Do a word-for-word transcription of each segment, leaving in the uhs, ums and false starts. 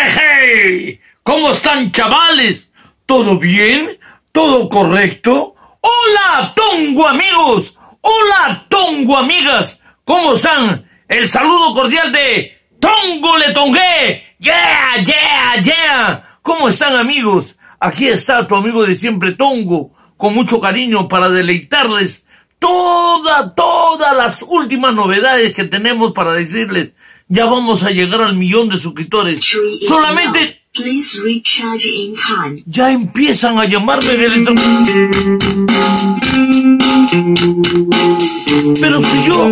hey! ¿Cómo están, chavales? ¿Todo bien? ¿Todo correcto? ¡Hola, Tongo amigos! ¡Hola, Tongo amigas! ¿Cómo están? El saludo cordial de Tongo le Tongué. ¡Yeah, yeah, yeah! ¿Cómo están, amigos? Aquí está tu amigo de siempre, Tongo, con mucho cariño para deleitarles toda, todas las últimas novedades que tenemos para decirles. Ya vamos a llegar al millón de suscriptores. Solamente... Ya empiezan a llamarme en el internet. Pero si yo...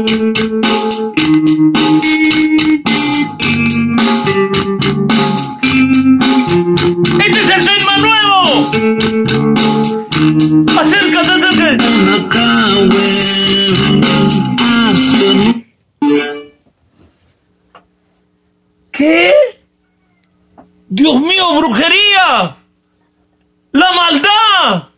¡Este es el tema nuevo! ¡Acércate, acércate! ¿Qué? ¡Dios mío, brujería! ¡La maldad!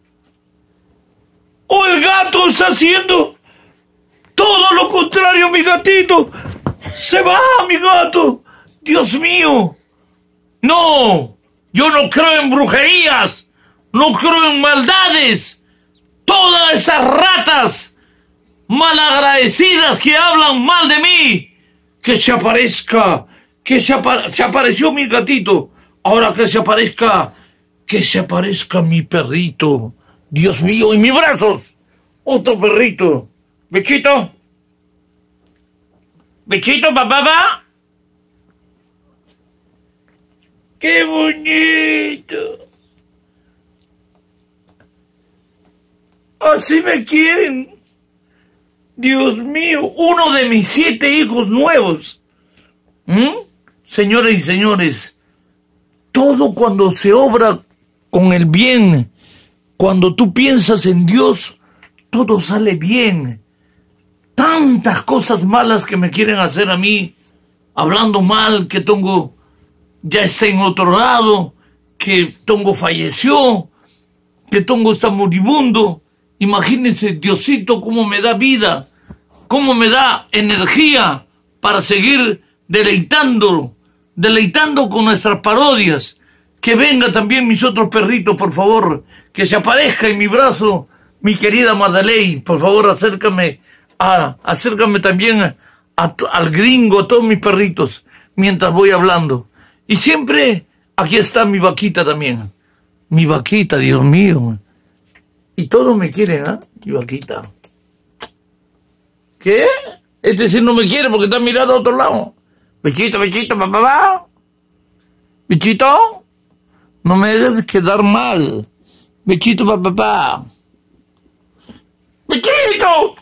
¡O el gato está haciendo todo lo contrario, mi gatito! ¡Se va, mi gato! ¡Dios mío! ¡No! Yo no creo en brujerías. No creo en maldades. Todas esas ratas malagradecidas que hablan mal de mí. Que se aparezca... Que se, apa se apareció mi gatito. Ahora que se aparezca, que se aparezca mi perrito. Dios mío, en mis brazos. Otro perrito. Bechito. Bechito, papá, papá. ¡Qué bonito! Así me quieren. Dios mío, uno de mis siete hijos nuevos. ¿Mm? Señoras y señores, todo cuando se obra con el bien, cuando tú piensas en Dios, todo sale bien. Tantas cosas malas que me quieren hacer a mí, hablando mal, que Tongo ya está en otro lado, que Tongo falleció, que Tongo está moribundo. Imagínense, Diosito, cómo me da vida, cómo me da energía para seguir deleitando, deleitando con nuestras parodias. Que venga también mis otros perritos, por favor, que se aparezca en mi brazo mi querida Madaley. Por favor, acércame, a, acércame también a, a, al gringo, a todos mis perritos, mientras voy hablando. Y siempre, aquí está mi vaquita también. Mi vaquita, Dios mío. Y todos me quieren, ¿ah? ¿eh? Mi vaquita. ¿Qué? Este sí no me quiere porque está mirando a otro lado. Bechito, bechito, papá, papá. Bechito, no me dejes quedar mal. Bechito, papá, papá. Bechito.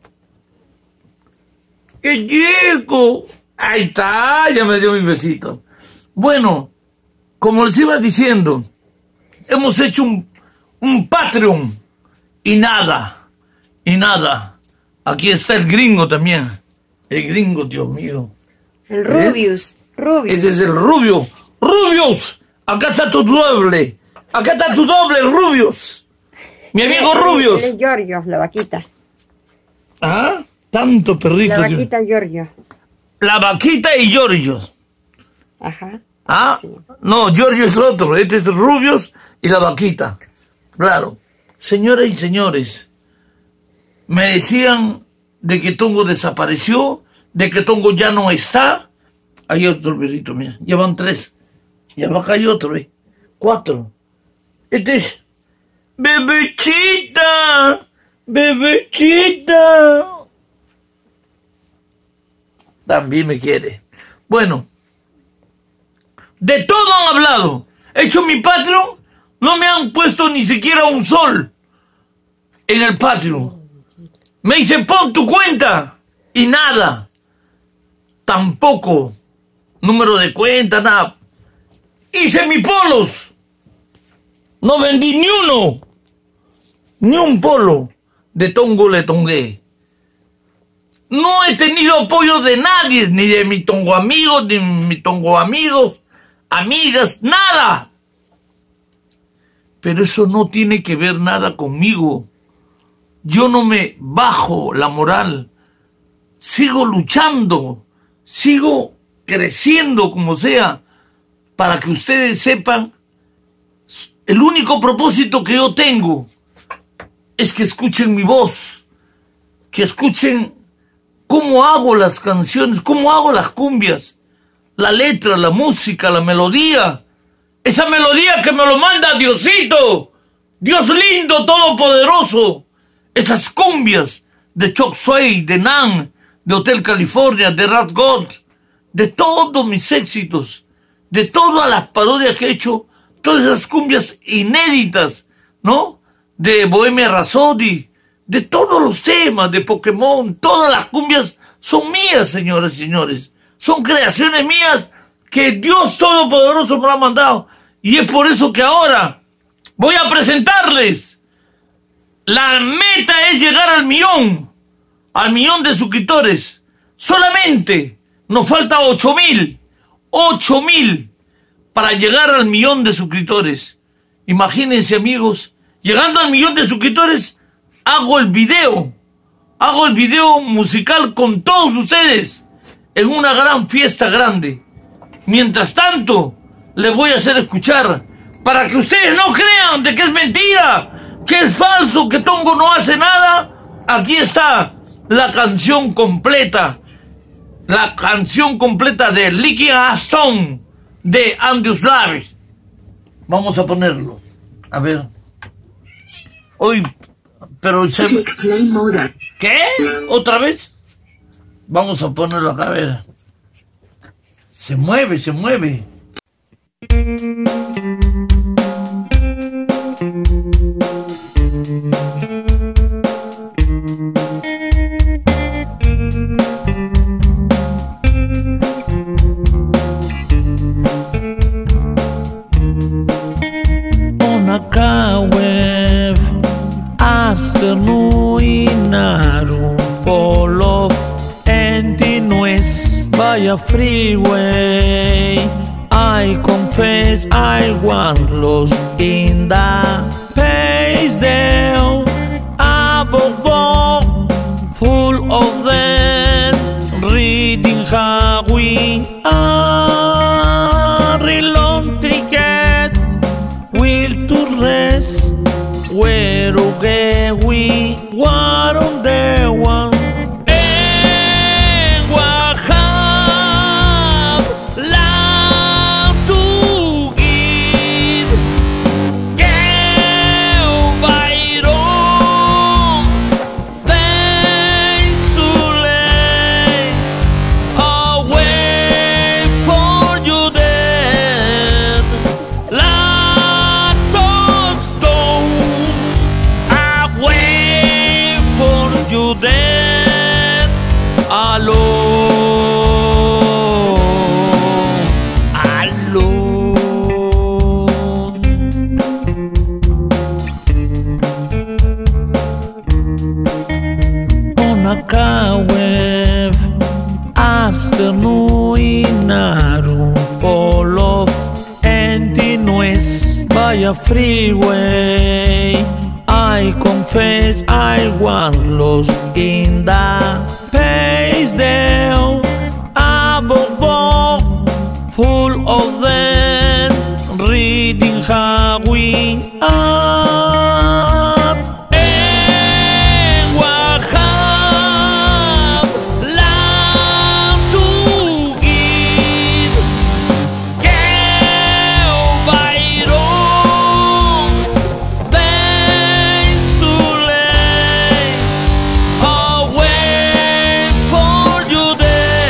¡Qué chico! Ahí está, ya me dio mi besito. Bueno, como les iba diciendo, hemos hecho un, un Patreon y nada, y nada. Aquí está el gringo también. El gringo, Dios mío. El Rubius, ¿Eh? Rubius. Ese es el Rubio. ¡Rubius! Acá está tu doble. Acá está tu doble, Rubius. Mi amigo el, Rubius. El, el Giorgio, la vaquita. ¿Ah? Tanto perrito. La vaquita Giorgio. La vaquita y Giorgio. Ajá. ¿Ah? Sí. No, Giorgio es otro. Este es Rubius y la vaquita. Claro. Señoras y señores, me decían de que Tongo desapareció, de que Tongo ya no está. Hay otro perrito, mira. Ya van tres. Y acá hay otro, ¿eh? Cuatro. Este es... ¡Bebechita! ¡Bebechita! También me quiere. Bueno. De todo han hablado. He hecho mi Patreon. No me han puesto ni siquiera un sol en el Patreon. Me dicen, pon tu cuenta. Y nada. Tampoco. Número de cuenta, nada. Hice mis polos. No vendí ni uno. Ni un polo de Tongo le Tongué. No he tenido apoyo de nadie. Ni de mi Tongo amigos, ni de mi Tongo amigos, amigas, nada. Pero eso no tiene que ver nada conmigo. Yo no me bajo la moral. Sigo luchando. Sigo creciendo como sea. para que ustedes sepan, el único propósito que yo tengo es que escuchen mi voz, que escuchen cómo hago las canciones, cómo hago las cumbias, la letra, la música, la melodía, esa melodía que me lo manda Diosito, Dios lindo, todopoderoso, esas cumbias de Chop Suey, de Nan, de Hotel California, de Rat God, de todos mis éxitos, de todas las parodias que he hecho, todas esas cumbias inéditas, ¿no? De Bohemia Rhapsody, de todos los temas, de Pokémon, todas las cumbias son mías, señoras y señores. Son creaciones mías que Dios Todopoderoso me ha mandado. Y es por eso que ahora voy a presentarles. La meta es llegar al millón, al millón de suscriptores. Solamente nos falta ocho mil, ocho mil para llegar al millón de suscriptores. Imagínense, amigos, llegando al millón de suscriptores, hago el video, hago el video musical con todos ustedes en una gran fiesta grande. Mientras tanto, les voy a hacer escuchar para que ustedes no crean de que es mentira, que es falso, que Tongo no hace nada. Aquí está la canción completa, la canción completa de Licky Aston de Andrew Slavic. Vamos a ponerlo. A ver. Hoy, pero se... ¿Qué? ¿Otra vez? Vamos a ponerlo acá, a ver. Se mueve, se mueve. Wave afternoon in a room full of empty noise by a freeway. I confess I was lost in the pace down above, full of them reading how we are long ticket will to rest where okay we were on the one. And what have love to give? Can buy wrong, then to lay away for you then. You then alone, alone. On a car wave afternoon in a room full of empty noise by a freeway. I confess I was lost in the pace down above, full of them reading how we are. And what have love to give? Can buy wrong, then to lay away for you there.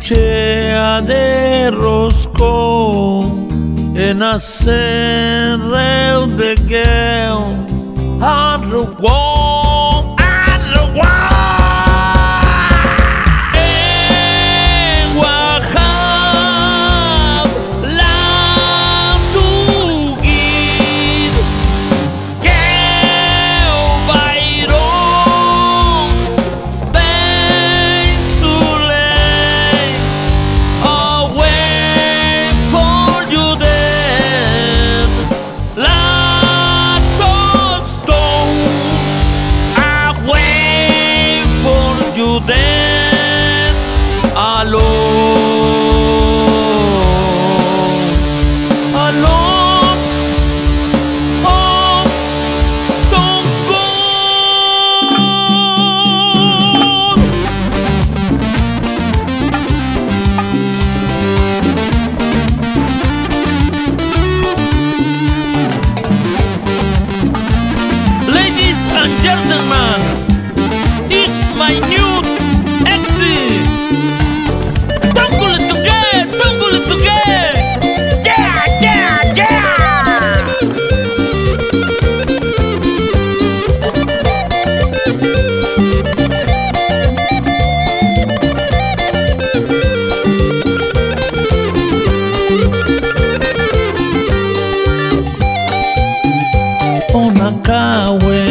chea de rosco en hacer de que arrugó arrugó en Oaxaca la tuguir que bairón ben su ley away for you then la you then alone, alone, oh, don't go. Ladies and gentlemen, it's my new exit. Tóngole toque, tóngole toque. Yeah, yeah, yeah. Onakawe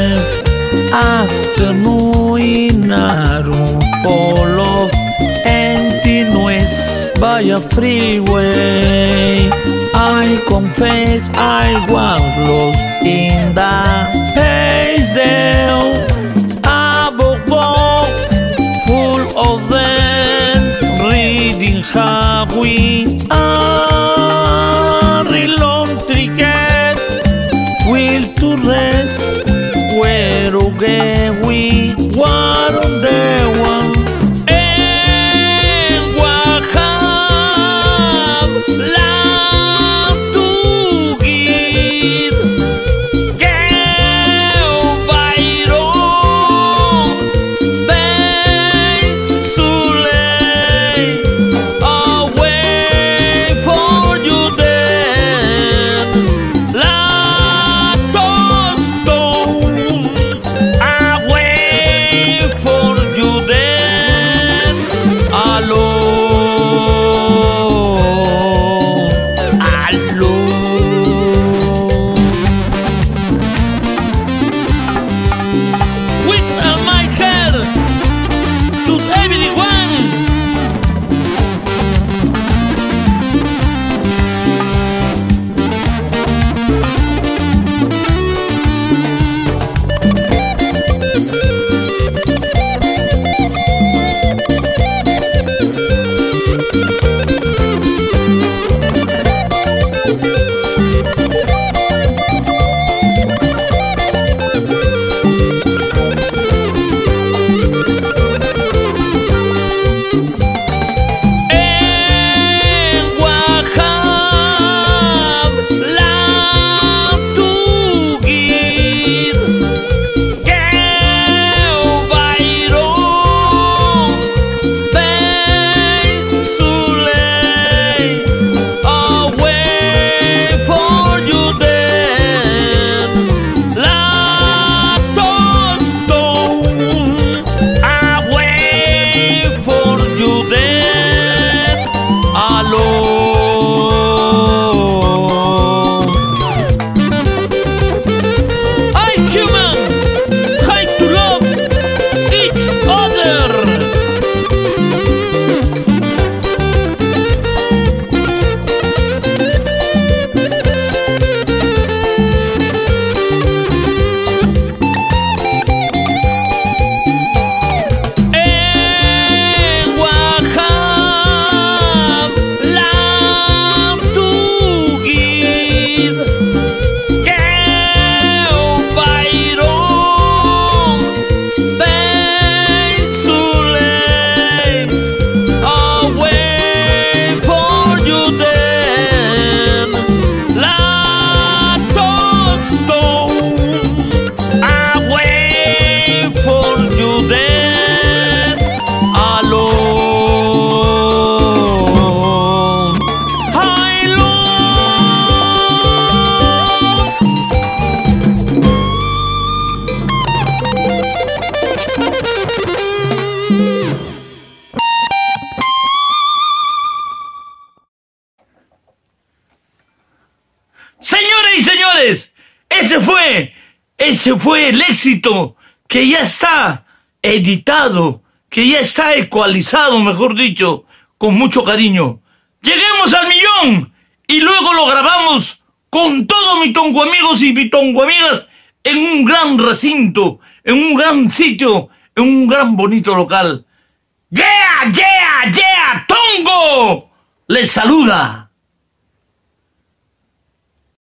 afternoon narum full of emptiness by a freeway. I confess I was lost in the haze there. A book full of them reading how we are long ticket will to rest where we were the one en Oaxaca la tuguir que bairó Ese fue, ese fue el éxito que ya está editado, que ya está ecualizado, mejor dicho, con mucho cariño. Lleguemos al millón y luego lo grabamos con todos mis tongo amigos y mis tongo amigas en un gran recinto, en un gran sitio, en un gran bonito local. ¡Yeah, yeah, yeah! ¡Tongo! Les saluda.